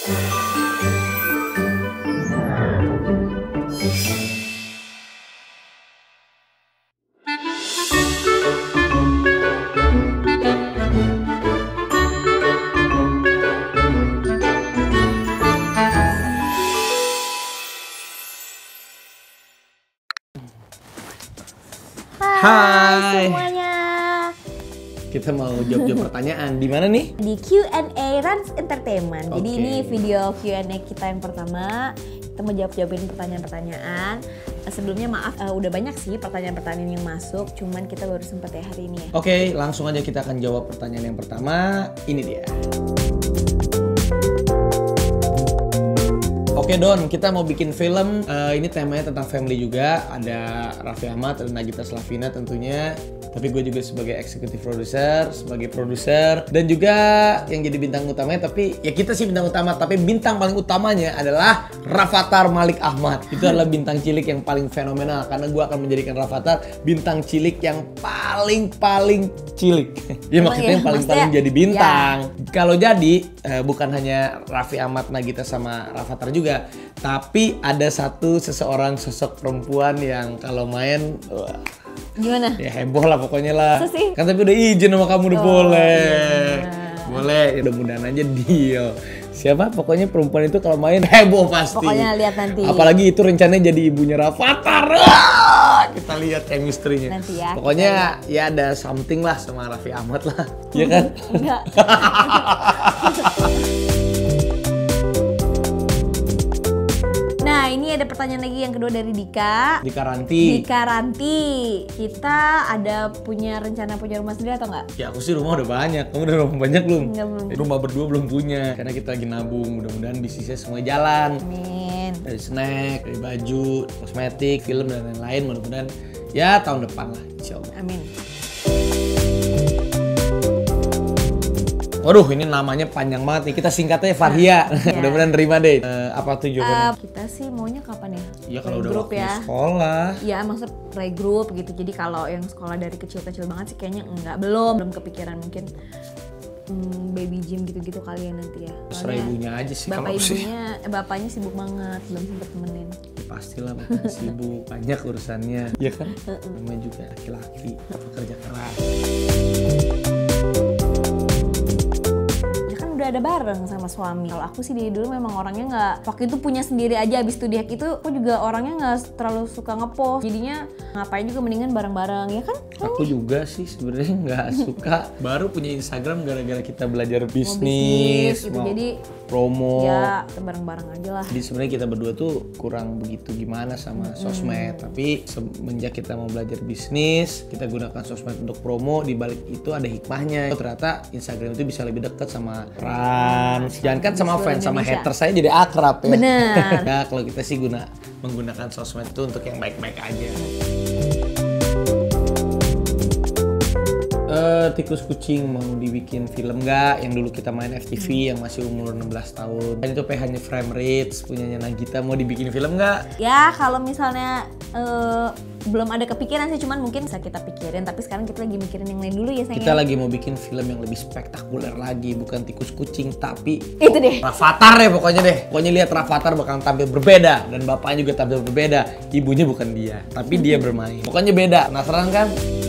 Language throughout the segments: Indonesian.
Hai semuanya. Kita mau jawab pertanyaan. Di mana nih? Di Q&A Rans Entertainment. Jadi Oke. ini video Q&A kita yang pertama. Kita mau jawabin pertanyaan-pertanyaan. Sebelumnya maaf, udah banyak sih pertanyaan-pertanyaan yang masuk. Cuman kita baru sempat ya hari ini ya. Oke, langsung aja kita akan jawab pertanyaan yang pertama. Ini dia. Oke Don, kita mau bikin film. Ini temanya tentang family juga. Ada Raffi Ahmad dan Nagita Slavina tentunya. Tapi gue juga sebagai executive producer, sebagai produser, dan juga yang jadi bintang utamanya. Tapi ya kita sih bintang utama, tapi bintang paling utamanya adalah Rafattar Malik Ahmad. Itu adalah bintang cilik yang paling fenomenal, karena gue akan menjadikan Rafattar bintang cilik yang paling cilik. Ya maksudnya yang paling jadi bintang. Ya. Kalau jadi bukan hanya Raffi Ahmad, Nagita sama Rafattar juga, tapi ada seseorang sosok perempuan yang kalau main gimana? Ya heboh lah pokoknya lah. Sih? Kan tapi udah izin sama kamu udah boleh. Iya. Boleh, ya mudah-mudahan aja deal. Siapa? Pokoknya perempuan itu kalau main heboh pasti. Pokoknya lihat nanti. Apalagi itu rencananya jadi ibunya Rafattar. Kita lihat chemistry-nya. Nanti ya. Pokoknya ya ada something lah sama Raffi Ahmad lah. Iya kan? Enggak. Nah, ini ada pertanyaan lagi yang kedua dari Dika. Dika Ranti. Dika Ranti, kita ada rencana punya rumah sendiri atau enggak? Ya aku sih rumah udah banyak. Kamu udah rumah banyak belum? Enggak, belum. Rumah berdua belum punya. Karena kita lagi nabung. Mudah-mudahan bisnisnya semua jalan. Amin. Dari snack, dari baju, kosmetik, film dan lain-lain. Mudah-mudahan ya tahun depan lah, insya Allah. Amin. Waduh, ini namanya panjang banget nih. Kita singkatnya Farhia. Mudah-mudahan terima deh. Apa tuh jawabannya? Kita sih maunya kapan ya? Ya kalau udah Playgroup waktu sekolah. Ya maksud playgroup gitu. Jadi kalau yang sekolah dari kecil-kecil banget sih kayaknya enggak. Belum kepikiran mungkin baby gym gitu-gitu kali ya nanti ya. Terserah ibunya aja sih Bapak kalau sih. bapaknya sibuk banget, belum sempet temenin. Ya, pastilah bapak sibuk, banyak urusannya. Iya kan? Namanya juga laki-laki, pekerja keras. Udah ada bareng sama suami. Kalau aku sih dari dulu memang orangnya nggak, waktu itu punya sendiri aja. Abis itu di hack itu aku juga orangnya nggak terlalu suka ngepost, jadinya ngapain juga mendingan bareng-bareng ya kan. Aku juga sih sebenarnya nggak suka. Baru punya Instagram gara-gara kita belajar bisnis gitu. Jadi promo ya kita bareng-bareng aja lah. Jadi sebenarnya kita berdua tuh kurang begitu gimana sama sosmed. Tapi semenjak kita mau belajar bisnis, kita gunakan sosmed untuk promo. Di balik itu ada hikmahnya. Ternyata Instagram itu bisa lebih dekat sama jangan kan sama fans, sama hater saya jadi akrab ya. Bener. Ya kalau kita sih menggunakan sosmed itu untuk yang baik-baik aja. Tikus kucing mau dibikin film nggak? Yang dulu kita main FTV yang masih umur 16 tahun. Dan itu PH-nya Frame Rich, punyanya Nagita, mau dibikin film nggak? Ya kalau misalnya belum ada kepikiran sih, cuman mungkin bisa kita pikirin. Tapi sekarang kita lagi mikirin yang lain dulu ya sayang. Kita lagi mau bikin film yang lebih spektakuler lagi, bukan tikus kucing tapi itu deh. Rafattar ya pokoknya deh. Pokoknya lihat Rafattar bakal tampil berbeda dan bapaknya juga tampil berbeda. Ibunya bukan dia, tapi dia bermain. Pokoknya beda. Penasaran kan?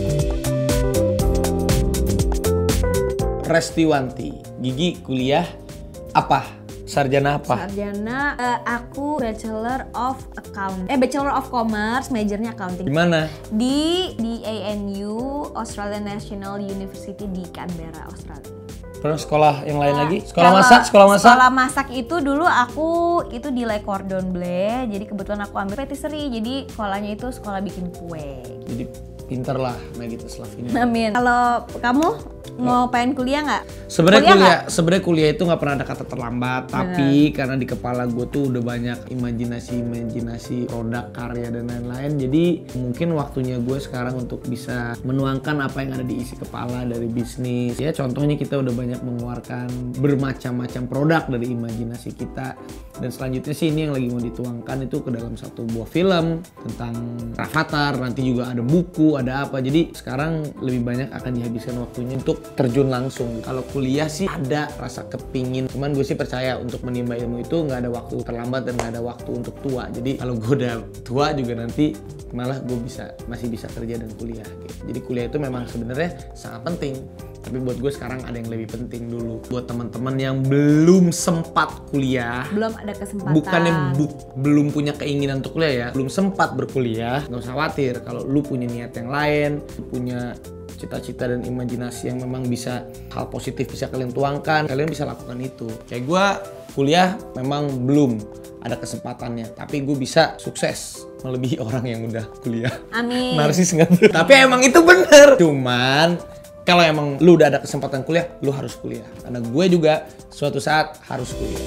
Restiwanti, Gigi kuliah apa? Sarjana apa? Sarjana aku Bachelor of Commerce, majornya accounting. Di mana? Di ANU, Australian National University di Canberra, Australia. Terus sekolah yang lain lagi? Sekolah masak? Sekolah masak itu dulu aku itu di Le Cordon Bleu. Jadi kebetulan aku ambil patisserie. Jadi sekolahnya itu sekolah bikin kue. Jadi pinter lah Nagita Slavina. Amin. Kalau kamu mau pengen kuliah nggak? Sebenarnya kuliah itu nggak pernah ada kata terlambat. Tapi karena di kepala gue tuh udah banyak imajinasi produk, karya dan lain-lain. Jadi mungkin waktunya gue sekarang untuk bisa menuangkan apa yang ada di isi kepala dari bisnis. Ya contohnya kita udah banyak mengeluarkan bermacam-macam produk dari imajinasi kita. Dan selanjutnya sih ini yang lagi mau dituangkan itu ke dalam satu buah film tentang Rafattar. Nanti juga ada buku, ada apa. Jadi sekarang lebih banyak akan dihabiskan waktunya untuk untuk terjun langsung. Kalau kuliah sih ada rasa kepingin, cuman gue sih percaya untuk menimba ilmu itu nggak ada waktu terlambat dan nggak ada waktu untuk tua. Jadi kalau gue udah tua juga nanti malah gue masih bisa kerja dan kuliah gitu. Jadi kuliah itu memang sebenarnya sangat penting, tapi buat gue sekarang ada yang lebih penting dulu. Buat teman-teman yang belum sempat kuliah, belum ada kesempatan, bukannya belum punya keinginan untuk kuliah ya, belum sempat berkuliah, nggak usah khawatir. Kalau lu punya niat yang lain, lu punya cita-cita dan imajinasi yang memang bisa hal positif bisa kalian tuangkan, kalian bisa lakukan itu. Kayak gue kuliah memang belum ada kesempatannya, tapi gue bisa sukses melebihi orang yang udah kuliah. Amin. Narsis nggak tuh? Tapi emang itu bener. Cuman kalau emang lu udah ada kesempatan kuliah, lu harus kuliah. Karena gue juga suatu saat harus kuliah.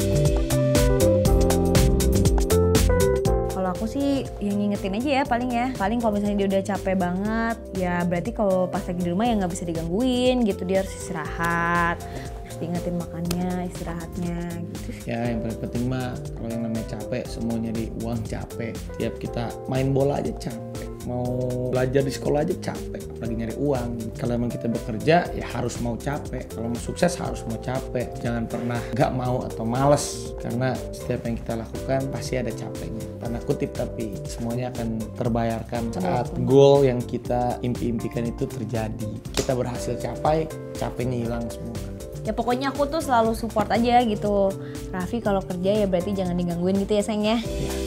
Kalau aku sih yang ngingetin aja ya paling ya. Paling kalau misalnya dia udah capek banget, ya berarti kalau pas lagi di rumah ya nggak bisa digangguin gitu. Dia harus istirahat. Diingetin makannya, istirahatnya gitu. Ya yang paling penting mah kalau yang namanya capek, semua nyari uang capek. Tiap kita main bola aja capek, mau belajar di sekolah aja capek, apalagi nyari uang. Kalau emang kita bekerja ya harus mau capek, kalau mau sukses harus mau capek. Jangan pernah gak mau atau males, karena setiap yang kita lakukan pasti ada capeknya. Tanda kutip, tapi semuanya akan terbayarkan saat goal yang kita impi-impikan itu terjadi. Kita berhasil capai, capeknya hilang semua. Ya pokoknya aku tuh selalu support aja gitu. Raffi kalau kerja ya berarti jangan digangguin gitu ya sayang ya.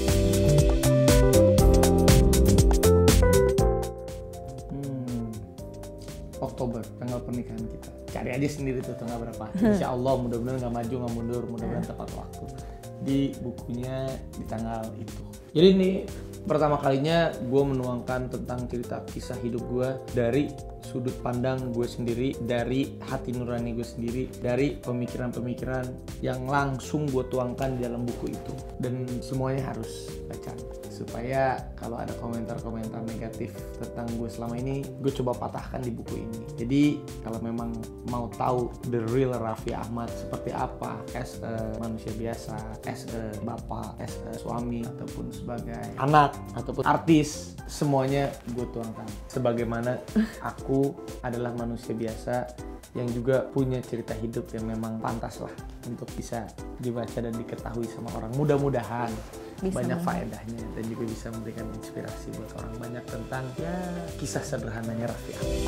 Oktober, tanggal pernikahan kita. Cari aja sendiri tuh tanggal berapa. Insya Allah mudah-mudahan nggak maju nggak mundur, mudah-mudahan tepat waktu. Di bukunya di tanggal itu. Jadi ini pertama kalinya gue menuangkan tentang cerita kisah hidup gue dari sudut pandang gue sendiri, dari hati nurani gue sendiri, dari pemikiran-pemikiran yang langsung gue tuangkan di dalam buku itu. Dan semuanya harus baca supaya kalau ada komentar-komentar negatif tentang gue selama ini, gue coba patahkan di buku ini. Jadi kalau memang mau tahu the real Raffi Ahmad seperti apa as a manusia biasa, as a bapak, as a suami, ataupun sebagai anak, ataupun artis, semuanya gue tuangkan. Sebagaimana aku adalah manusia biasa yang juga punya cerita hidup yang memang pantas lah untuk bisa dibaca dan diketahui sama orang. Mudah-mudahan bisa banyak faedahnya dan juga bisa memberikan inspirasi buat orang banyak tentang ya kisah sederhananya Raffi Ahmad.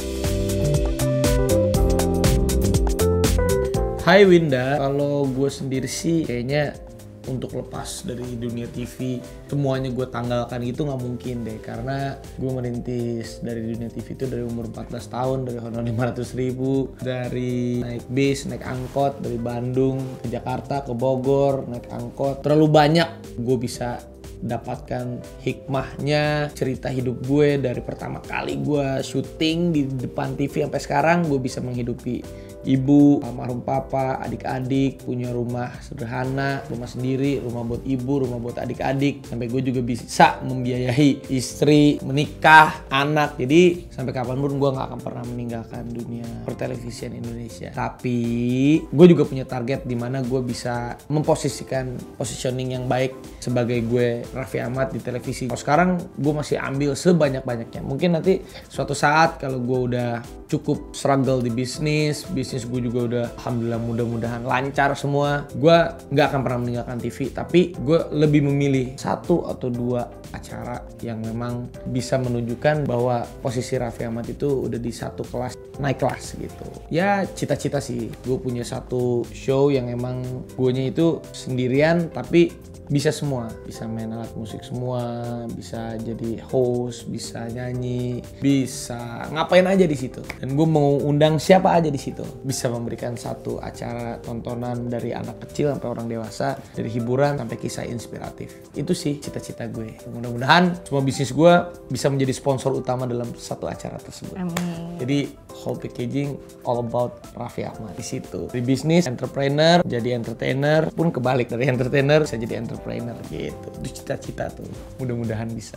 Hai Winda, kalau gue sendiri sih kayaknya untuk lepas dari dunia TV semuanya gue tanggalkan gitu nggak mungkin deh, karena gue merintis dari dunia TV itu dari umur 14 tahun, dari honor 500.000, dari naik bis, naik angkot dari Bandung ke Jakarta, ke Bogor, naik angkot. Terlalu banyak gue bisa dapatkan hikmahnya cerita hidup gue dari pertama kali gue syuting di depan TV sampai sekarang gue bisa menghidupi ibu, almarhum papa, adik-adik, punya rumah sederhana, rumah sendiri, rumah buat ibu, rumah buat adik-adik, sampai gue juga bisa membiayai istri, menikah, anak. Jadi sampai kapanpun gue gak akan pernah meninggalkan dunia pertelevisian Indonesia. Tapi gue juga punya target di mana gue bisa memposisikan positioning yang baik sebagai gue Raffi Ahmad di televisi. Kalau sekarang gue masih ambil sebanyak-banyaknya. Mungkin nanti suatu saat kalau gue udah cukup struggle di bisnis gue juga udah alhamdulillah mudah-mudahan lancar semua, gue nggak akan pernah meninggalkan TV. Tapi gue lebih memilih 1 atau 2 acara yang memang bisa menunjukkan bahwa posisi Raffi Ahmad itu udah di satu kelas, naik kelas gitu. Ya cita-cita sih gue punya satu show yang emang guenya itu sendirian tapi bisa semua, bisa main alat musik semua, bisa jadi host, bisa nyanyi, bisa ngapain aja di situ. Dan gue mau undang siapa aja di situ. Bisa memberikan satu acara tontonan dari anak kecil sampai orang dewasa, dari hiburan sampai kisah inspiratif. Itu sih cita-cita gue. Mudah-mudahan semua bisnis gue bisa menjadi sponsor utama dalam satu acara tersebut. Amin. Jadi whole packaging all about Raffi Ahmad di situ. Di bisnis, entrepreneur, jadi entertainer, pun kebalik dari entertainer bisa jadi entrepreneur gitu. Itu cita-cita tuh. Mudah-mudahan bisa.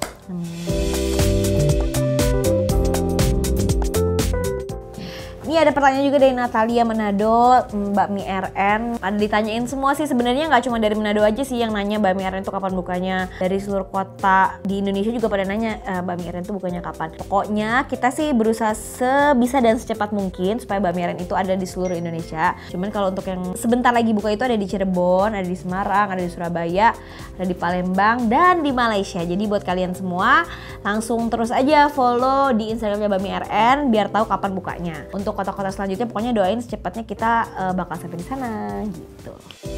Ini ada pertanyaan juga dari Natalia Manado, Mbak Mi RN. Ada ditanyain semua sih sebenarnya, nggak cuma dari Manado aja sih yang nanya Mbak Mi RN itu kapan bukanya. Dari seluruh kota di Indonesia juga pada nanya Mbak Mi RN itu bukanya kapan. Pokoknya kita sih berusaha sebisa dan secepat mungkin supaya Mbak Mi RN itu ada di seluruh Indonesia. Cuman kalau untuk yang sebentar lagi buka itu ada di Cirebon, ada di Semarang, ada di Surabaya, ada di Palembang, dan di Malaysia. Jadi buat kalian semua langsung terus aja follow di Instagramnya Mbak Mi RN biar tahu kapan bukanya. Untuk kota-kota selanjutnya pokoknya doain secepatnya kita bakal sampai di sana gitu.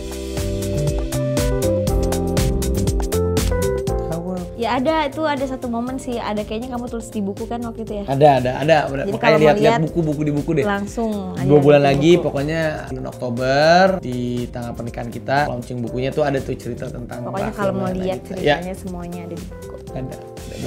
Ya ada satu momen sih, ada kayaknya kamu tulis di buku kan waktu itu ya? Ada. Jadi Makanya kalau lihat buku di buku deh. Langsung. 2 bulan lagi pokoknya bulan Oktober di tanggal pernikahan kita launching bukunya tuh ada tuh cerita tentang. Pokoknya kalau mau lihat ceritanya semuanya ada di buku. Ada.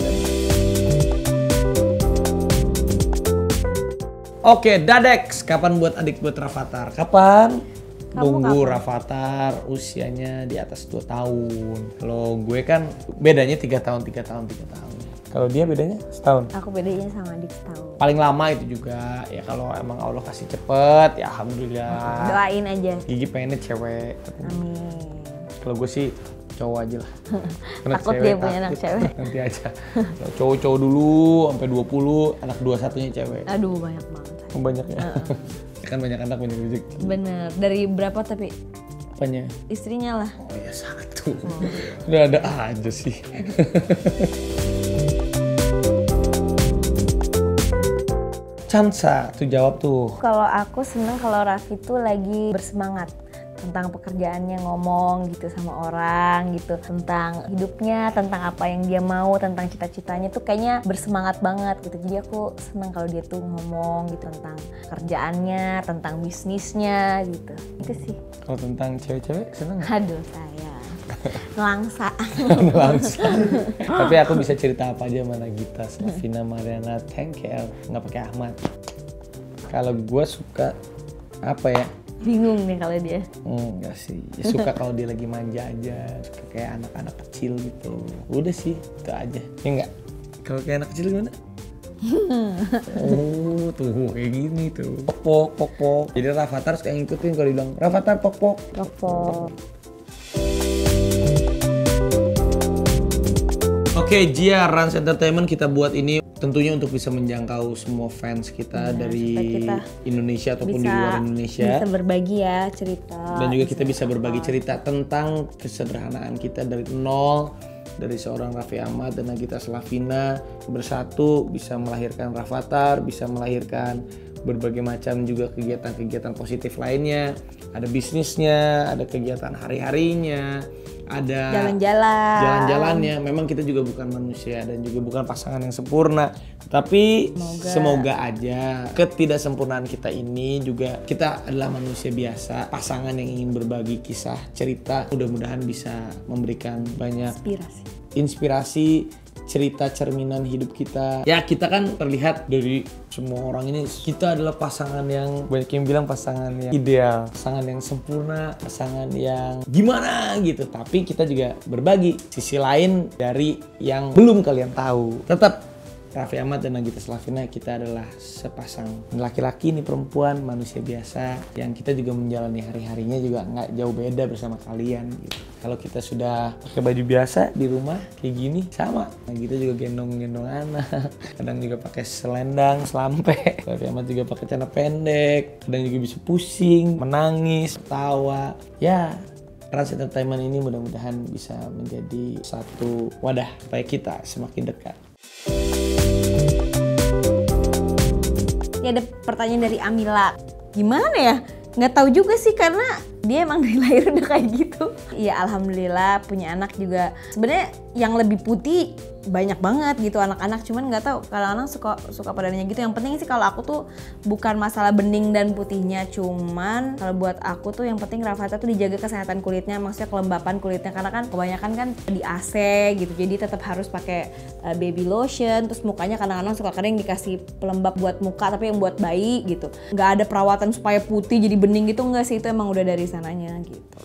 Oke, Dadex, kapan buat adik buat Rafathar? Kapan? Nunggu Rafathar usianya di atas 2 tahun. Kalau gue kan bedanya 3 tahun. Kalau dia bedanya setahun. Aku bedanya sama adik setahun. Paling lama itu juga ya kalau emang Allah kasih cepet ya alhamdulillah. Doain aja. Gigi pengennya cewek. Amin. Kalau gue sih cowok aja lah. Takut dia punya anak cewek. Nanti aja. Cowok dulu sampai 20, anak 21-nya cewek. Aduh banyak banget. Banyaknya. Kan banyak anak banyak rezeki. Bener. Dari berapa tapi? Apanya? Istrinya lah. Oh ya 1. Udah ada aja sih. Chansa tuh jawab tuh. Kalau aku seneng kalau Raffi tuh lagi bersemangat tentang pekerjaannya, ngomong gitu sama orang gitu, tentang hidupnya, tentang apa yang dia mau, tentang cita-citanya tuh kayaknya bersemangat banget gitu. Jadi aku seneng kalau dia tuh ngomong gitu tentang kerjaannya, tentang bisnisnya gitu. Itu sih. Kalau tentang cewek-cewek seneng gak? Aduh sayang. Nelangsa. Tapi aku bisa cerita apa aja sama Nagita, Slavina, Mariana, Tengkel, nggak pakai Ahmad. Kalau gue suka apa ya? Bingung nih kalau dia. Enggak sih, ya, suka kalau dia lagi manja aja, suka kayak anak-anak kecil gitu. Udah sih, itu aja. Ya enggak? Kalau kayak anak kecil gimana? Oh, tuh kayak gini tuh. Pok. Jadi Rafathar suka ngikutin kalau dibilang Rafathar pok. Oke, Gia Rans Entertainment kita buat ini tentunya untuk bisa menjangkau semua fans kita dari kita Indonesia ataupun di luar Indonesia. Bisa berbagi ya cerita. Dan juga kita bisa berbagi cerita tentang kesederhanaan kita dari nol, dari seorang Raffi Ahmad dan Nagita Slavina bersatu bisa melahirkan Rafathar, bisa melahirkan berbagai macam juga kegiatan-kegiatan positif lainnya. Ada bisnisnya, ada kegiatan hari-harinya, ada jalan-jalannya. Memang kita juga bukan manusia dan juga bukan pasangan yang sempurna, tapi semoga aja ketidaksempurnaan kita ini juga kita adalah manusia biasa, pasangan yang ingin berbagi kisah cerita, mudah-mudahan bisa memberikan banyak inspirasi cerita cerminan hidup kita. Ya kita kan terlihat dari semua orang ini kita adalah pasangan yang banyak yang bilang pasangan yang ideal, pasangan yang sempurna, pasangan yang gimana gitu. Tapi kita juga berbagi sisi lain dari yang belum kalian tahu. Tetap Raffi Ahmad dan Nagita Slavina kita adalah sepasang laki-laki nih perempuan manusia biasa yang kita juga menjalani hari-harinya juga nggak jauh beda bersama kalian gitu. Kalau kita sudah pakai baju biasa di rumah kayak gini sama, Nagita juga gendong anak, kadang juga pakai selendang, selampe, Raffi Ahmad juga pakai celana pendek, kadang juga bisa pusing, menangis, tawa. Ya, Rans Entertainment ini mudah-mudahan bisa menjadi satu wadah supaya kita semakin dekat. Ini ada pertanyaan dari Amila. Gimana ya? Nggak tahu juga sih karena dia emang dari lahir udah kayak gitu. Iya alhamdulillah punya anak juga. Sebenarnya yang lebih putih banyak banget gitu anak-anak, cuman nggak tahu kadang-kadang suka pada nanya gitu. Yang penting sih kalau aku tuh bukan masalah bening dan putihnya, cuman kalau buat aku tuh yang penting Rafathar tuh dijaga kesehatan kulitnya, maksudnya kelembapan kulitnya karena kan kebanyakan kan di AC gitu, jadi tetap harus pakai baby lotion. Terus mukanya kadang-kadang suka kering dikasih pelembab buat muka tapi yang buat bayi gitu, nggak ada perawatan supaya putih jadi bening gitu, nggak sih, itu emang udah dari sananya gitu.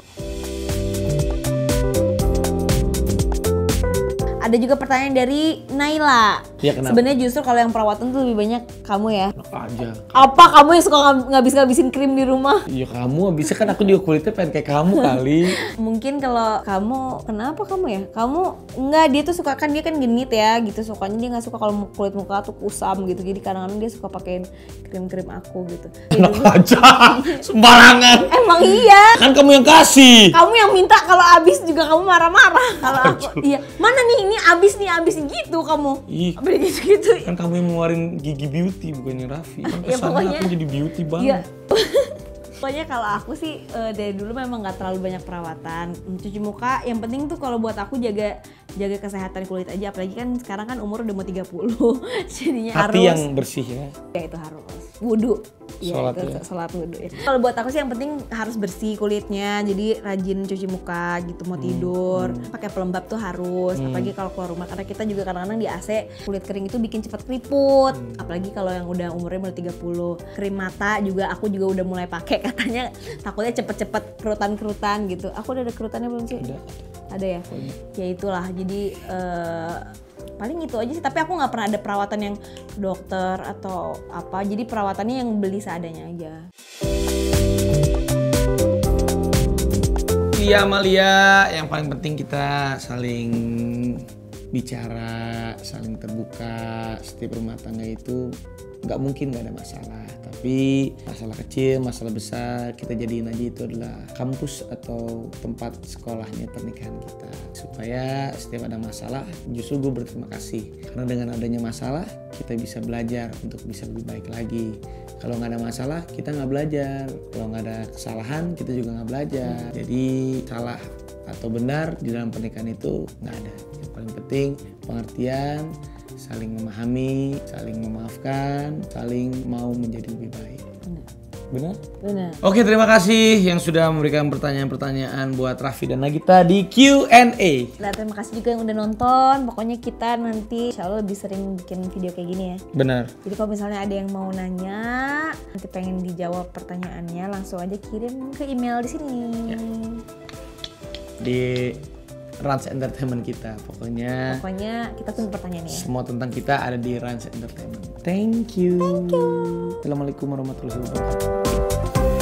Ada juga pertanyaan dari Naila. Ya, kenapa? Sebenarnya justru kalau yang perawatan tuh lebih banyak kamu ya. Enak aja. Apa kamu yang suka ngabis-ngabisin krim di rumah? Iya kamu, bisa kan aku juga kulitnya pengen kayak kamu kali. Mungkin kalau kamu, kenapa kamu ya? Kamu enggak, dia tuh suka kan, dia kan genit ya gitu, sukanya dia nggak suka kalau kulit muka tuh kusam gitu. Jadi kadang-kadang dia suka pakein krim-krim aku gitu. Enak aja, sembarangan. Emang iya. Kan kamu yang kasih. Kamu yang minta, kalau abis juga kamu marah-marah. Kalau aku, iya. Mana nih, ini abis gitu kamu. Ih. Abis gitu. Kan kamu yang ngeluarin Gigi Beauty bukannya Raffi. Kan Ya, kesannya pokoknya- aku jadi beauty Iya. banget. Pokoknya kalau aku sih dari dulu memang nggak terlalu banyak perawatan. Cuci muka, yang penting tuh kalau buat aku jaga kesehatan kulit aja. Apalagi kan sekarang kan umur udah mau 30. Jadinya Hati harus. yang bersih ya. Ya itu harus. Wudu. Iya, Sholat itu ya. sholat wudu ya. Kalau buat aku sih yang penting harus bersih kulitnya. Jadi rajin cuci muka gitu, mau tidur. Pakai pelembab tuh harus. Apalagi kalau keluar rumah, karena kita juga kadang-kadang di AC kulit kering itu bikin cepat keriput. Apalagi kalau yang udah umurnya mulai 30. Krim mata juga aku juga udah mulai pakai, katanya takutnya cepet-cepet kerutan-kerutan gitu. Aku udah ada kerutannya belum sih? Ada ya? Ya itulah, jadi paling itu aja sih. Tapi aku nggak pernah ada perawatan yang dokter atau apa, jadi perawatannya yang beli seadanya aja. Iya Amalia, yang paling penting kita saling bicara, saling terbuka. Setiap rumah tangga itu nggak mungkin nggak ada masalah, tapi masalah kecil, masalah besar kita jadiin aja itu adalah kampus atau tempat sekolahnya pernikahan kita, supaya setiap ada masalah justru gue berterima kasih karena dengan adanya masalah kita bisa belajar untuk bisa lebih baik lagi. Kalau nggak ada masalah kita nggak belajar, kalau nggak ada kesalahan kita juga nggak belajar. Jadi salah atau benar di dalam pernikahan itu nggak ada. Yang paling penting pengertian, saling memahami, saling memaafkan, saling mau menjadi lebih baik. Benar? Benar. Oke, terima kasih yang sudah memberikan pertanyaan-pertanyaan buat Raffi dan Nagita di Q&A. Nah, terima kasih juga yang udah nonton. Pokoknya kita nanti insya Allah lebih sering bikin video kayak gini ya. Benar. Jadi kalau misalnya ada yang mau nanya, nanti pengen dijawab pertanyaannya, langsung aja kirim ke email di sini. Ya. Di Rans Entertainment kita. Pokoknya kita tunggu pertanyaannya ya. semua tentang kita ada di Rans Entertainment. Thank you. Assalamualaikum warahmatullahi wabarakatuh.